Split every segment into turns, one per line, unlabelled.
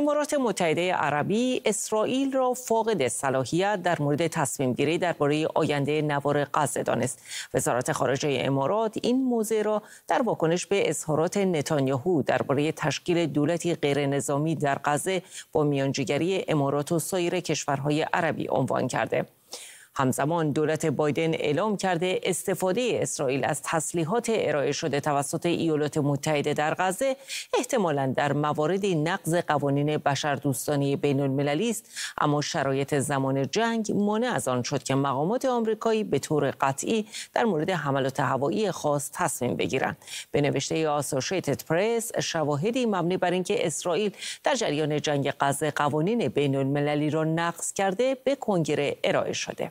امارات متحده عربی اسرائیل را فاقد صلاحیت در مورد تصمیم گیری درباره آینده نوار غزه دانست. وزارت خارجه امارات این موضوع را در واکنش به اظهارات نتانیاهو درباره تشکیل دولتی غیرنظامی در غزه با میانجیگری امارات و سایر کشورهای عربی عنوان کرده. همزمان دولت بایدن اعلام کرده استفاده اسرائیل از تسلیحات ارائه شده توسط ایالات متحده در غزه احتمالاً در مواردی نقض قوانین بشردوستانه بین المللی است، اما شرایط زمان جنگ مانع از آن شد که مقامات آمریکایی به طور قطعی در مورد حملات هوایی خاص تصمیم بگیرند. به نوشته آسوشیتد پرس، شواهدی مبنی بر اینکه اسرائیل در جریان جنگ غزه قوانین بین المللی را نقض کرده به کنگره ارائه شده.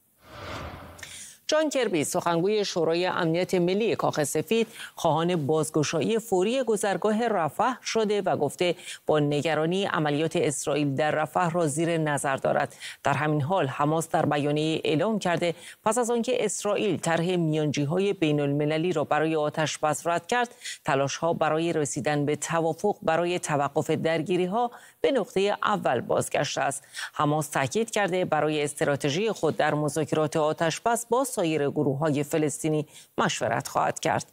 جان کربی، سخنگوی شورای امنیت ملی کاخ سفید، خواهان بازگشایی فوری گذرگاه رفح شده و گفته با نگرانی عملیات اسرائیل در رفح را زیر نظر دارد. در همین حال حماس در بیانیه اعلام کرده پس از آنکه اسرائیل طرح میانجی‌های بین المللی را برای آتش‌بس رد کرد، تلاش‌ها برای رسیدن به توافق برای توقف درگیری‌ها به نقطه اول بازگشته است. حماس تاکید کرده برای استراتژی خود در مذاکرات آتش‌بس با سایر گروه‌های فلسطینی مشورت خواهد کرد.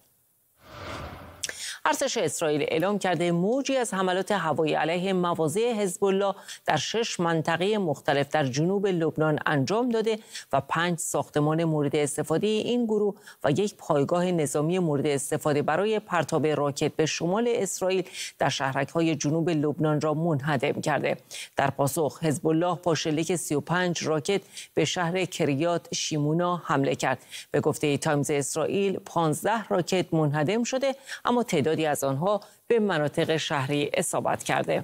ارتش اسرائیل اعلام کرده موجی از حملات هوایی علیه مواضع حزب الله در 6 منطقه مختلف در جنوب لبنان انجام داده و 5 ساختمان مورد استفاده این گروه و یک پایگاه نظامی مورد استفاده برای پرتاب راکت به شمال اسرائیل در شهرک‌های جنوب لبنان را منهدم کرده. در پاسخ حزب الله با شلیک 35 راکت به شهر کریات شیمونا حمله کرد. به گفته تایمز اسرائیل 15 راکت منهدم شده، اما تعدادی از آنها به مناطق شهری اصابت کرده.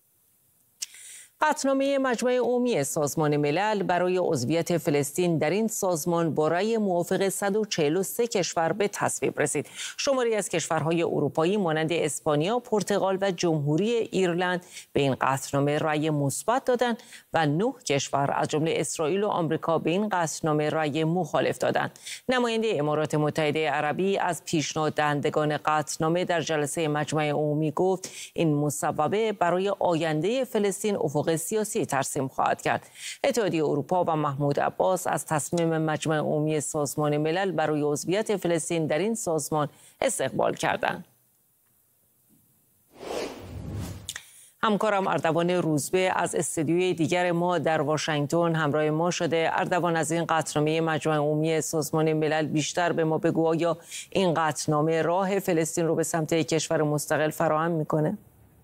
قطعنامه مجمع عمومی سازمان ملل برای عضویت فلسطین در این سازمان با رأی موافق 143 کشور به تصویب رسید. شماری از کشورهای اروپایی مانند اسپانیا، پرتغال و جمهوری ایرلند به این قطعنامه رأی مثبت دادند و 9 کشور از جمله اسرائیل و آمریکا به این قطعنامه رأی مخالف دادند. نماینده امارات متحده عربی از پیشنهاد دهندگان قطعنامه در جلسه مجمع عمومی گفت این مصوبه برای آینده فلسطین افق سیاسی ترسیم خواهد کرد. اتحادیه اروپا و محمود عباس از تصمیم مجمع عمومی سازمان ملل برای عضویت فلسطین در این سازمان استقبال کردند. همکارم اردوان روزبه از استودیوی دیگر ما در واشنگتن همراه ما شده. اردوان، از این قطعنامه مجمع عمومی سازمان ملل بیشتر به ما بگو. آیا این قطعنامه راه فلسطین رو به سمت کشور مستقل فراهم میکنه؟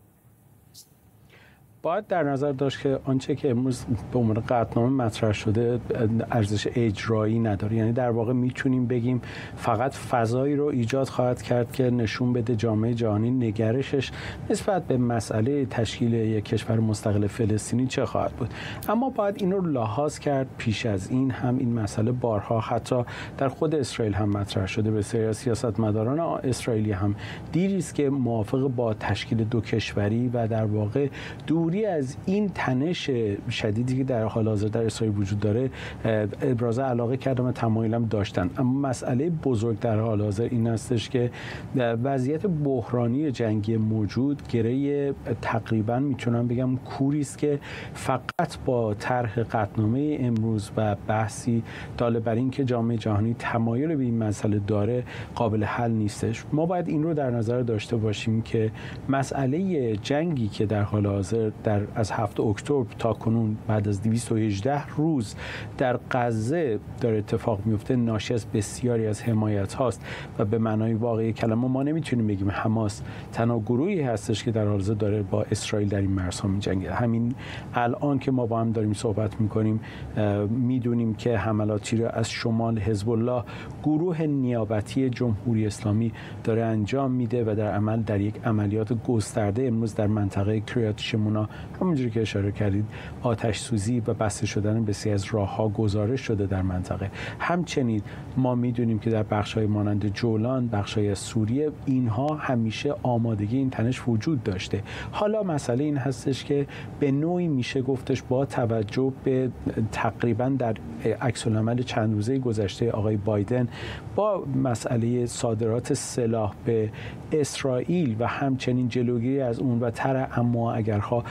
باید در نظر داشت که آنچه که امروز به عنوان قطعنامه مطرح شده ارزش اجرایی نداره. یعنی در واقع میتونیم بگیم فقط فضایی رو ایجاد خواهد کرد که نشون بده جامعه جهانی نگرشش نسبت به مسئله تشکیل یک کشور مستقل فلسطینی چه خواهد بود. اما باید این رو لحاظ کرد پیش از این هم این مسئله بارها حتی در خود اسرائیل هم مطرح شده. بسیاری از سیاستمداران اسرائیلی هم دیری است که موافق با تشکیل دو کشوری و در واقع دوری از این تنش شدیدی که در حال حاضر در اسرائیل وجود داره ابراز علاقه کردن و تمایلم داشتن. اما مسئله بزرگ در حال حاضر این هستش که وضعیت بحرانی جنگی موجود گره تقریبا میتونم بگم کوری است که فقط با طرح قطعنامه امروز و بحثی داله بر این که جامعه جهانی تمایل به این مسئله داره قابل حل نیستش. ما باید این رو در نظر داشته باشیم که مسئله جنگی که در حال حاضر از 7 اکتبر تا کنون بعد از 218 روز در غزه داره اتفاق میفته ناشی از بسیاری از حمایت هاست و به معنای واقعی کلمه ما نمیتونیم بگیم حماس تنها گروهی هستش که در حال حاضر داره با اسرائیل در این مرزها میجنگه. همین الان که ما با هم داریم صحبت میکنیم میدونیم که حملاتی رو از شمال حزب الله گروه نیابتی جمهوری اسلامی داره انجام میده و در عمل در یک عملیات گسترده امروز در منطقه کریات شیمونا همونجوری که اشاره کردید آتش سوزی و بسته شدن بسیاری از راه‌ها گزارش شده در منطقه. همچنین ما میدونیم که در بخش‌های مانند جولان، بخش‌های از سوریه اینها همیشه آمادگی این تنش وجود داشته. حالا مسئله این هستش که به نوعی میشه گفتش با توجه به تقریبا در عکس‌العمل چند روزه گذشته آقای بایدن با مسئله صادرات سلاح به اسرائیل و همچنین جلوگیری از اون و طرح اما اگرها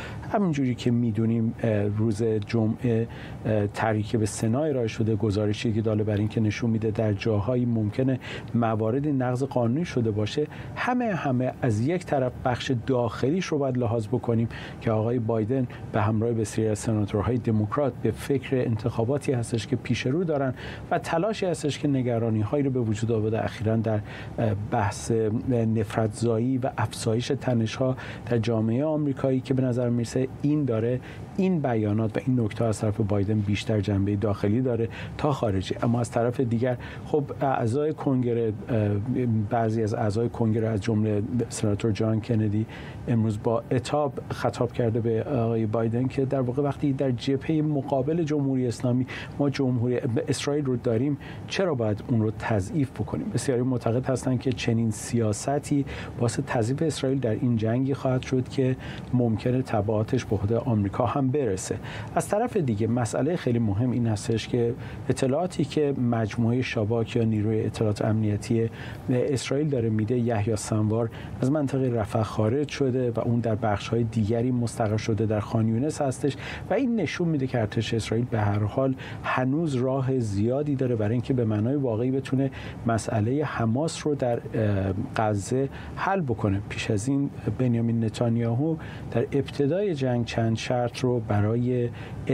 همینجوری که میدونیم روز جمعه طرحی که به سنا ارائه شده، گزارشی که داله بر این که نشون میده در جاهایی ممکنه مواردی نقض قانونی شده باشه. همه از یک طرف بخش داخلیش رو باید لحاظ بکنیم که آقای بایدن به همراه بسیاری از سناتورهای دموکرات به فکر انتخاباتی هستش که پیش رو دارن و تلاشی هستش که نگرانی‌هایی رو به وجود آورده اخیراً در بحث نفرت‌زایی و افزایش تنش‌ها در جامعه آمریکایی که به نظر میرسه این بیانات و این نکته از طرف بایدن بیشتر جنبه داخلی داره تا خارجی. اما از طرف دیگر خب اعضای کنگره، بعضی از اعضای کنگره از جمله سناتور جان کندی امروز با عتاب خطاب کرده به آقای بایدن که در واقع وقتی در جبهه مقابل جمهوری اسلامی ما جمهوری اسرائیل رو داریم، چرا باید اون رو تضعیف بکنیم؟ بسیاری معتقد هستند که چنین سیاستی باعث تضعیف اسرائیل در این جنگی خواهد شد که ممکنه تبعاتش به خود آمریکا هم برسه. از طرف دیگه مسئله خیلی مهم این هستش که اطلاعاتی که مجموعه شاباک یا نیروی اطلاعات امنیتی اسرائیل داره میده، یحیی سنوار از منطقه رفح خارج شده و اون در بخش‌های دیگری مستقر شده در خان یونس هستش و این نشون میده که ارتش اسرائیل به هر حال هنوز راه زیادی داره برای اینکه به معنای واقعی بتونه مسئله حماس رو در غزه حل بکنه. پیش از این بنیامین نتانیاهو در ابتدای جنگ چند شرط رو برای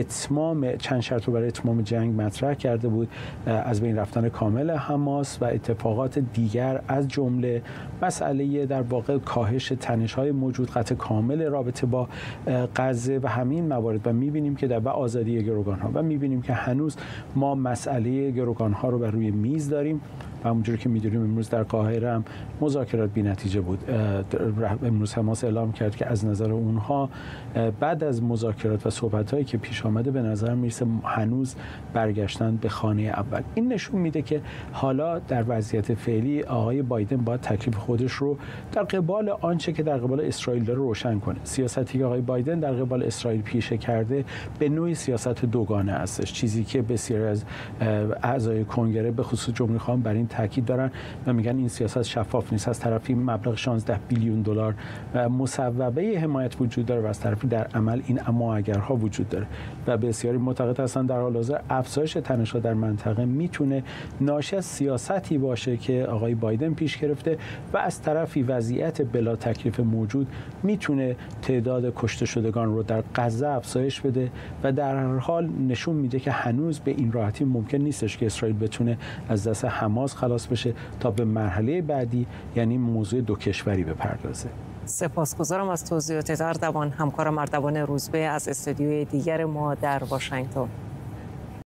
اتمام جنگ مطرح کرده بود، از بین رفتن کامل حماس و اتفاقات دیگر از جمله مسئله در واقع کاهش تنش‌های موجود، قطع کامل رابطه با غزه و همین موارد. و می‌بینیم که در آزادی گروگان‌ها و می‌بینیم که هنوز ما مسئله گروگان‌ها رو بر روی میز داریم و همونجوری که می‌دونیم امروز در قاهره هم مذاکرات بی‌نتیجه بود. امروز حماس اعلام کرد که از نظر اونها بعد از مذاکرات و صحبت‌هایی که پیش آمده به نظر میرسه هنوز برگشتن به خانه اول. این نشون میده که حالا در وضعیت فعلی آقای بایدن باید تکلیف خودش رو در قبال آنچه که در قبال اسرائیل داره روشن کنه. سیاستی که آقای بایدن در قبال اسرائیل پیشه کرده به نوعی سیاست دوگانه هستش، چیزی که بسیاری از اعضای کنگره به خصوص جمهوری خواهان بر این تاکید دارن و میگن این سیاست شفاف نیست. از طرفی مبلغ 16 بیلیون دلار مصوبه حمایت وجود داره و از طرفی در عمل این اما اگرها وجود داره و بسیاری معتقد هستن در حال حاضر افزایش تنش‌ها در منطقه میتونه ناشی از سیاستی باشه که آقای بایدن پیش گرفته و از طرفی وضعیت بلا تکلیف موجود میتونه تعداد کشته شدگان رو در غزه افزایش بده و در هر حال نشون میده که هنوز به این راحتی ممکن نیستش که اسرائیل بتونه از دست حماس خلاص بشه تا به مرحله بعدی، یعنی موضوع دو کشوری بپردازه.
سپاسگزارم از توضیحات اردوان، همکارم اردوان روزبه از استودیوی دیگر ما در واشنگتن.